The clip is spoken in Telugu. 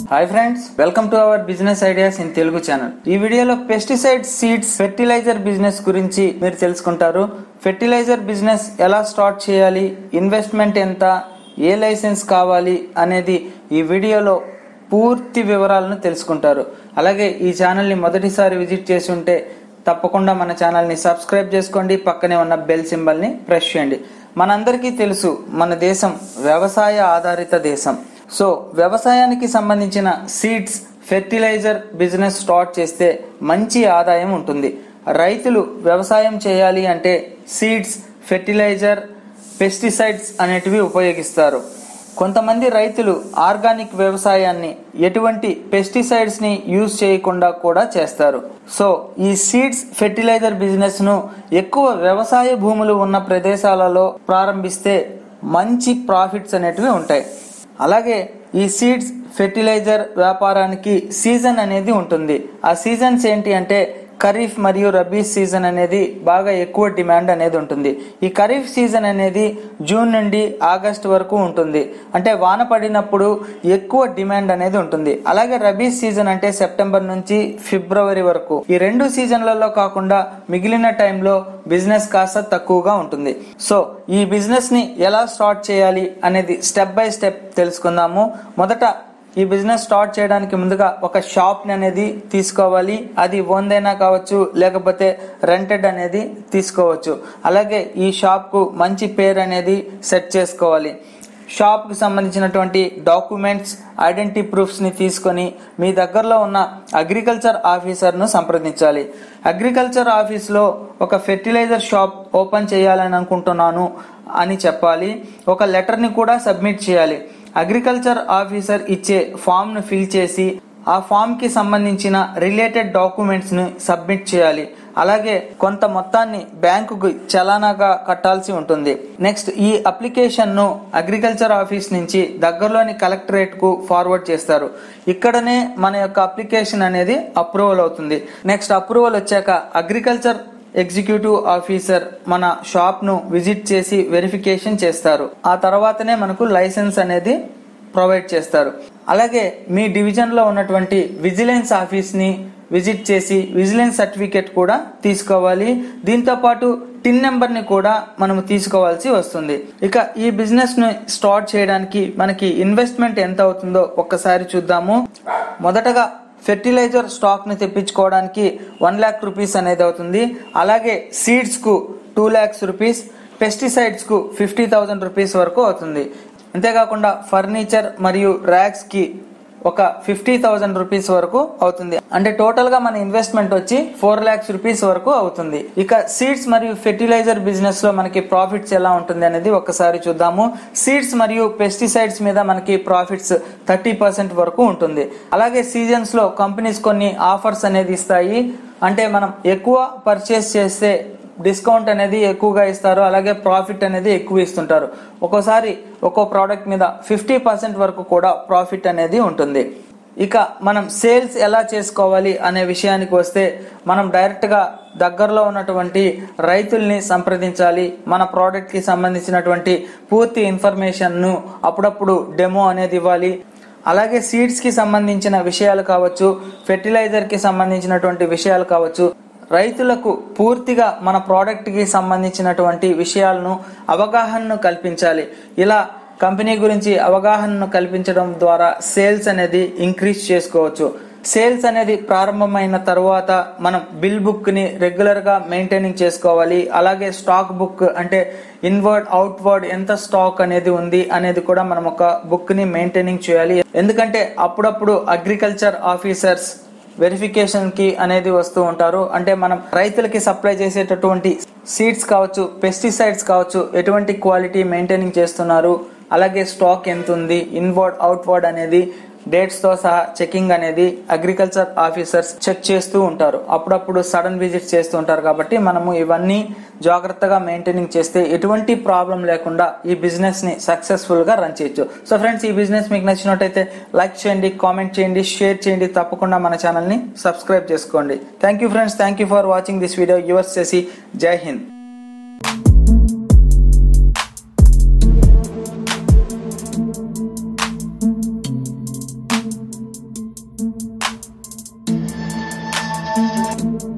Hi friends, welcome to our business ideas in Telugu channel. ఈ వీడియోలో పెస్టిసైడ్ సీడ్స్ ఫెర్టిలైజర్ బిజినెస్ గురించి మీరు తెలుసుకుంటారు. ఫెర్టిలైజర్ బిజినెస్ ఎలా స్టార్ట్ చేయాలి, ఇన్వెస్ట్మెంట్ ఎంత, ఏ లైసెన్స్ కావాలి అనేది ఈ వీడియోలో పూర్తి వివరాలను తెలుసుకుంటారు. అలాగే ఈ ఛానల్ని మొదటిసారి విజిట్ చేసి ఉంటే తప్పకుండా మన ఛానల్ని సబ్స్క్రైబ్ చేసుకోండి, పక్కనే ఉన్న బెల్ సింబల్ని ప్రెస్ చేయండి. మనందరికీ తెలుసు, మన దేశం వ్యవసాయ ఆధారిత దేశం. సో వ్యవసాయానికి సంబంధించిన సీడ్స్ ఫెర్టిలైజర్ బిజినెస్ స్టార్ట్ చేస్తే మంచి ఆదాయం ఉంటుంది. రైతులు వ్యవసాయం చేయాలి అంటే సీడ్స్, ఫెర్టిలైజర్, పెస్టిసైడ్స్ అనేటివి ఉపయోగిస్తారు. కొంతమంది రైతులు ఆర్గానిక్ వ్యవసాయాన్ని ఎటువంటి పెస్టిసైడ్స్ ని యూజ్ చేయకుండా కూడా చేస్తారు. సో ఈ సీడ్స్ ఫెర్టిలైజర్ బిజినెస్ ను ఎక్కువ వ్యవసాయ భూములు ఉన్న ప్రదేశాలలో ప్రారంభిస్తే మంచి ప్రాఫిట్స్ అనేటివి ఉంటాయి. అలాగే ఈ సీడ్స్ ఫెర్టిలైజర్ వ్యాపారానికి సీజన్ అనేది ఉంటుంది. ఆ సీజన్స్ ఏంటి అంటే ఖరీఫ్ మరియు రబీ సీజన్ అనేది బాగా ఎక్కువ డిమాండ్ అనేది ఉంటుంది. ఈ ఖరీఫ్ సీజన్ అనేది జూన్ నుండి ఆగస్ట్ వరకు ఉంటుంది, అంటే వాన పడినప్పుడు ఎక్కువ డిమాండ్ అనేది ఉంటుంది. అలాగే రబీ సీజన్ అంటే సెప్టెంబర్ నుంచి ఫిబ్రవరి వరకు. ఈ రెండు సీజన్లలో కాకుండా మిగిలిన టైంలో బిజినెస్ కాస్త తక్కువగా ఉంటుంది. సో ఈ బిజినెస్ ని ఎలా స్టార్ట్ చేయాలి అనేది స్టెప్ బై స్టెప్ తెలుసుకుందాము. మొదట ఈ బిజినెస్ స్టార్ట్ చేయడానికి ముందుగా ఒక షాప్ అనేది తీసుకోవాలి. అది ఓన్దైనా కావచ్చు, లేకపోతే రెంటెడ్ అనేది తీసుకోవచ్చు. అలాగే ఈ షాప్ కు మంచి పేరు అనేది సెట్ చేసుకోవాలి. షాప్ కు సంబంధించినటువంటి డాక్యుమెంట్స్, ఐడెంటిటీ ప్రూఫ్స్ ని తీసుకొని మీ దగ్గరలో ఉన్న అగ్రికల్చర్ ఆఫీసర్ ను సంప్రదించాలి. అగ్రికల్చర్ ఆఫీస్ లో ఒక ఫెర్టిలైజర్ షాప్ ఓపెన్ చేయాలని అనుకుంటున్నాను అని చెప్పాలి. ఒక లెటర్ ని కూడా సబ్మిట్ చేయాలి. అగ్రికల్చర్ ఆఫీసర్ ఇచ్చే ఫామ్ ను ఫిల్ చేసి ఆ ఫామ్ కి సంబంధించిన రిలేటెడ్ డాక్యుమెంట్స్ ని సబ్మిట్ చేయాలి. అలాగే కొంత మొత్తాన్ని బ్యాంకుకు చలానాగా కట్టాల్సి ఉంటుంది. నెక్స్ట్ ఈ అప్లికేషన్ ను అగ్రికల్చర్ ఆఫీస్ నుంచి దగ్గరలోని కలెక్టరేట్ కు ఫార్వర్డ్ చేస్తారు. ఇక్కడనే మన యొక్క అప్లికేషన్ అనేది అప్రూవల్ అవుతుంది. నెక్స్ట్ అప్రూవల్ వచ్చాక అగ్రికల్చర్ ఎగ్జిక్యూటివ్ ఆఫీసర్ మన షాప్ ను విజిట్ చేసి వెరిఫికేషన్ చేస్తారు. ఆ తర్వాతనే మనకు లైసెన్స్ అనేది ప్రొవైడ్ చేస్తారు. అలాగే మీ డివిజన్ లో ఉన్నటువంటి విజిలెన్స్ ఆఫీస్ ని విజిట్ చేసి విజిలెన్స్ సర్టిఫికేట్ కూడా తీసుకోవాలి. దీంతో పాటు టిన్ నెంబర్ ని కూడా మనము తీసుకోవాల్సి వస్తుంది. ఇక ఈ బిజినెస్ ను స్టార్ట్ చేయడానికి మనకి ఇన్వెస్ట్మెంట్ ఎంత అవుతుందో ఒక్కసారి చూద్దాము. మొదటగా ఫెర్టిలైజర్ స్టాక్ ని తెప్పించుకోవడానికి 1 lakh రూపీస్ అనేది అవుతుంది. అలాగే సీడ్స్ కు 2 lakhs రూపీస్, పెస్టిసైడ్స్ కు 50,000 రూపీస్ వరకు అవుతుంది. అంతేకాకుండా ఫర్నిచర్ మరియు ర్యాక్స్ కి ఒక 50,000 రూపీస్ వరకు అవుతుంది. అంటే టోటల్ గా మన ఇన్వెస్ట్మెంట్ వచ్చి 4 lakhs రూపీస్ వరకు అవుతుంది. ఇక సీడ్స్ మరియు ఫెర్టిలైజర్ బిజినెస్ లో మనకి ప్రాఫిట్స్ ఎలా ఉంటుంది అనేది ఒకసారి చూద్దాము. సీడ్స్ మరియు పెస్టిసైడ్స్ మీద మనకి ప్రాఫిట్స్ 30% వరకు ఉంటుంది. అలాగే సీజన్స్ లో కంపెనీస్ కొన్ని ఆఫర్స్ అనేది ఇస్తాయి. అంటే మనం ఎక్కువ పర్చేస్ చేస్తే డిస్కౌంట్ అనేది ఎక్కువగా ఇస్తారు. అలాగే ప్రాఫిట్ అనేది ఎక్కువ ఇస్తుంటారు. ఒక్కోసారి ఒక్కో ప్రోడక్ట్ మీద 50% వరకు కూడా ప్రాఫిట్ అనేది ఉంటుంది. ఇక మనం సేల్స్ ఎలా చేసుకోవాలి అనే విషయానికి వస్తే మనం డైరెక్ట్ గా దగ్గరలో ఉన్నటువంటి రైతుల్ని సంప్రదించాలి. మన ప్రోడక్ట్ కి సంబంధించినటువంటి పూర్తి ఇన్ఫర్మేషన్ ను అప్పుడప్పుడు డెమో అనేది ఇవ్వాలి. అలాగే సీడ్స్ కి సంబంధించిన విషయాలు కావచ్చు, ఫెర్టిలైజర్ కి సంబంధించినటువంటి విషయాలు కావచ్చు, రైతులకు పూర్తిగా మన ప్రోడక్ట్ కి సంబంధించినటువంటి విషయాలను అవగాహనను కల్పించాలి. ఇలా కంపెనీ గురించి అవగాహనను కల్పించడం ద్వారా సేల్స్ అనేది ఇంక్రీజ్ చేసుకోవచ్చు. సేల్స్ అనేది ప్రారంభమైన తర్వాత మనం బిల్ బుక్ ని రెగ్యులర్ గా మెయింటైనింగ్ చేసుకోవాలి. అలాగే స్టాక్ బుక్, అంటే ఇన్వర్డ్ అవుట్వర్డ్ ఎంత స్టాక్ అనేది ఉంది అనేది కూడా మనం ఒక బుక్ ని మెయింటైనింగ్ చేయాలి. ఎందుకంటే అప్పుడప్పుడు అగ్రికల్చర్ ఆఫీసర్స్ వెరిఫికేషన్ కి అనేది వస్తూ ఉంటారు. అంటే మనం రైతులకి సప్లై చేసేటటువంటి సీడ్స్ కావచ్చు, పెస్టిసైడ్స్ కావచ్చు, ఎటువంటి క్వాలిటీ మెయింటైనింగ్ చేస్తున్నారు, అలాగే స్టాక్ ఎంత ఉంది, ఇన్వర్డ్ అవుట్వర్డ్ అనేది డేట్స్ తో సహా చెకింగ్ అనేది అగ్రికల్చర్ ఆఫీసర్స్ చెక్ చేస్తూ ఉంటారు. అప్పుడప్పుడు సడన్ విజిట్ చేస్తూ ఉంటారు. కాబట్టి మనము ఇవన్నీ జాగ్రత్తగా మెయింటైనింగ్ చేస్తే ఎటువంటి ప్రాబ్లం లేకుండా ఈ బిజినెస్ ని సక్సెస్ఫుల్ గా రన్ చేయొచ్చు. సో ఫ్రెండ్స్, ఈ బిజినెస్ మీకు నచ్చినట్టయితే లైక్ చేయండి, కామెంట్ చేయండి, షేర్ చేయండి. తప్పకుండా మన ఛానల్ ని సబ్స్క్రైబ్ చేసుకోండి. Thank you friends, thank you for watching this video. Yours చేసి జై హింద్. you.